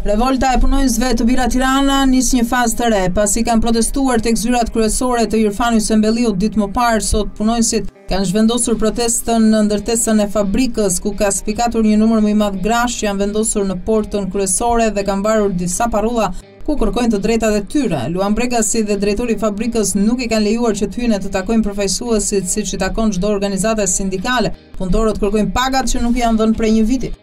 Revolta e punonjësve të Bira Tirana nis një fazë të re, pasi kanë protestuar tek zyrat kryesore të Irfani Sembelliut ditë më parë. Sot punonjësit kanë zhvendosur protestën në ndërtesën e fabrikës, ku ka spikatur një numër më i madh grash që janë vendosur në portën kryesore dhe kanë mbarur disa parrulla ku kërkojnë të drejtat e tyre. Luan Bregasi dhe drejtori i fabrikës nuk i kanë lejuar që të hyjnë të takojnë përfaqësuesit siç i takon çdo organizate sindikale. Punëtorët kërkojnë pagat që nuk janë dhënë prej një viti.